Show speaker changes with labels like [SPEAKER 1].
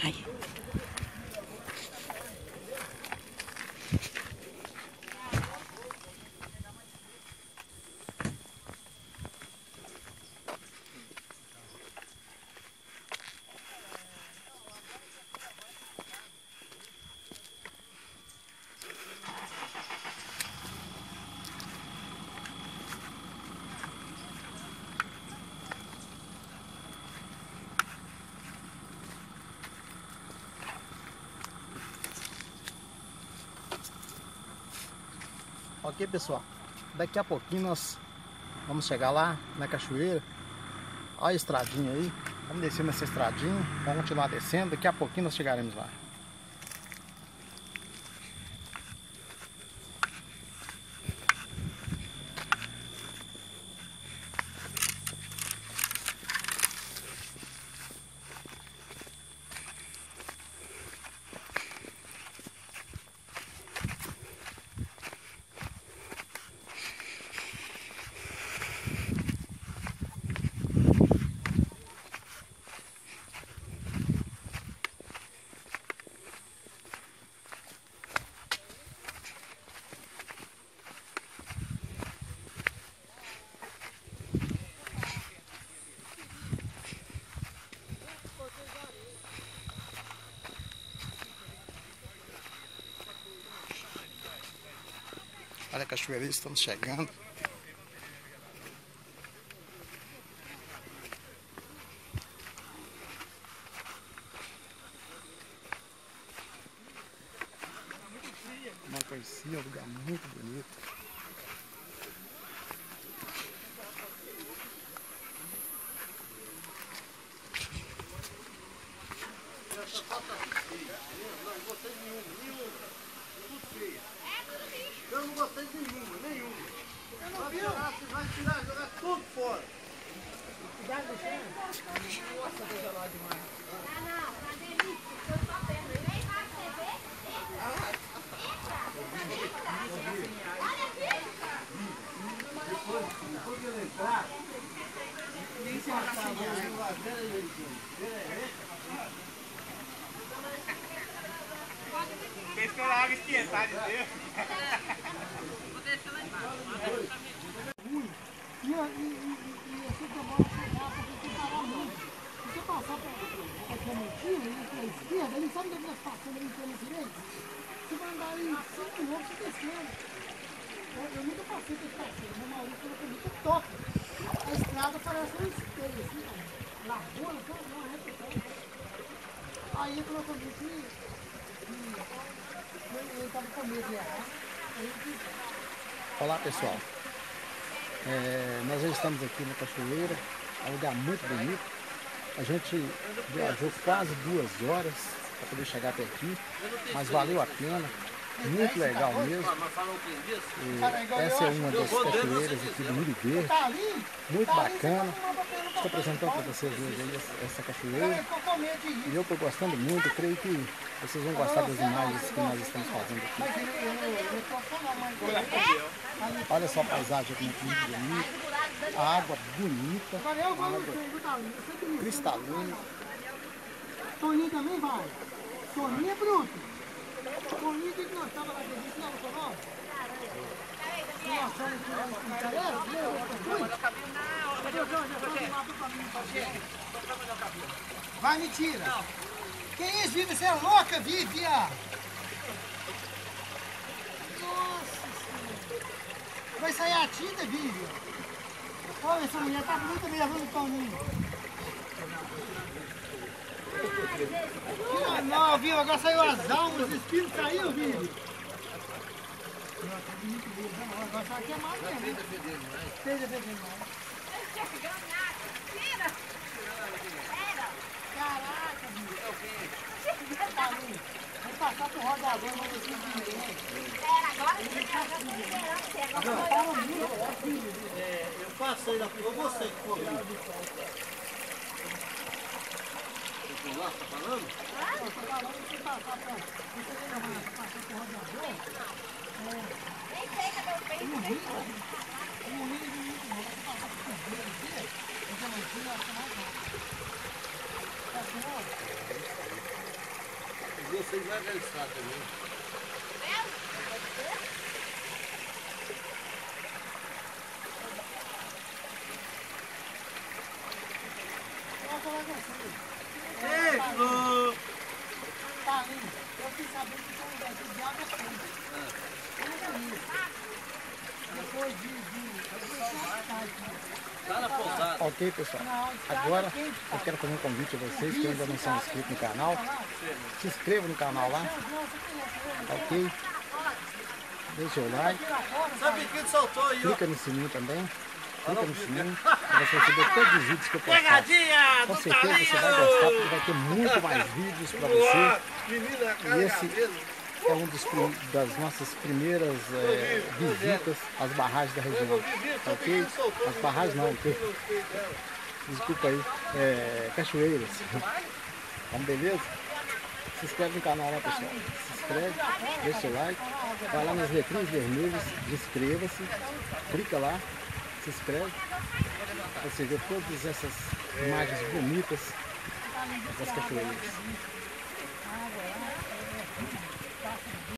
[SPEAKER 1] Ai.
[SPEAKER 2] Ok, pessoal, daqui a pouquinho nós vamos chegar lá na cachoeira. Olha a estradinha aí, vamos descer nessa estradinha, vamos continuar descendo, daqui a pouquinho nós chegaremos lá. Olha a cachoeira, estamos chegando. Não conhecia, um lugar muito bonito.
[SPEAKER 3] Eu não gostei de nenhuma. Eu não vi. Vai tirar, jogar tudo fora. Cuidado do chão. Nossa, coisa lá demais. Não, tá delícia. Eu só perto. Nem vai beber. Olha aqui. Depois de eu entrar, nem se passar a mão lá, quer esperar a água esquentar de Deus? Vou descer lá embaixo. E você demora a chegar porque tem que parar muito. Se você passar para a Clementina e para a esquerda, ele sabe onde nós passamos ali pela direita? Você vai andar aí 5 minutos descendo. Eu nunca passei por esse passeio, meu Maurício falou para mim que toca. A estrada parece um espelho, assim, largura, não é repetição. Aí ele falou para mim que ele estava com medo de errar.
[SPEAKER 2] Olá, pessoal, nós já estamos aqui na cachoeira, é um lugar muito bonito. A gente viajou quase 2 horas para poder chegar até aqui, mas valeu a pena, muito legal mesmo. E essa é uma das cachoeiras aqui do Muro Verde, muito bacana. Estou apresentando para vocês hoje aí essa cachoeira e eu estou gostando muito. Eu creio que vocês vão gostar das imagens que nós estamos fazendo aqui. Olha só a paisagem aqui, muito bonita, a água bonita, a água cristalina.
[SPEAKER 3] Toninho também vai. Toninho é bruto. Toninho que nós estávamos lá dentro, não era o nós achamos que era o vai, mentira. Que isso, Vivi? Você é louca, Vivi? Nossa Senhora. Vai sair a tinta, Vivi. Olha, essa mulher tá muito levando o Toninho. Não, viu? Agora saiu as almas, os espíritos saiu, Vivi. Agora tá aqui é mais mesmo. Esteja bebendo mais. Tira! Caraca, Vivi. Vamos passar pro rodador, mas assim de ninguém. Agora eu passei da rua, você que foi. Lá, tá falando? Tô falando que você passar pra... Você passar pro rodador... Nem sei cadê o peito. Não ri, não ri de mim, não. Você passar pro cordeiro aqui, você não tira, acho mais rápido. Tá assim, ó?
[SPEAKER 1] vocês vai dançar também.
[SPEAKER 3] Ei, Flu!
[SPEAKER 2] Tá ali, eu fiquei sabendo que são daqui de água quente. Eu não conheço. Depois
[SPEAKER 1] Tá na pousada.
[SPEAKER 2] Ok, pessoal. Agora eu quero fazer um convite a vocês que ainda não são inscritos no canal. Se inscreva no canal lá. Ok? Deixa o like.
[SPEAKER 1] Sabe quem soltou aí, ó?
[SPEAKER 2] Clica no sininho também. Clica no sininho para você receber todos os vídeos que eu postar.
[SPEAKER 3] Pegadinha
[SPEAKER 2] Com
[SPEAKER 3] do
[SPEAKER 2] certeza você vai gostar, porque vai ter muito mais vídeos para você.
[SPEAKER 1] Menina,
[SPEAKER 2] E esse é um das nossas primeiras visitas às barragens da região. Ok? As barragens não, ok? Desculpa aí, cachoeiras. Então, beleza? Se inscreve no canal lá, pessoal. Se inscreve, deixa o like, vai lá nas letrinhas vermelhas, inscreva-se, clica lá, se inscreve, para você ver todas essas imagens bonitas das cachoeiras.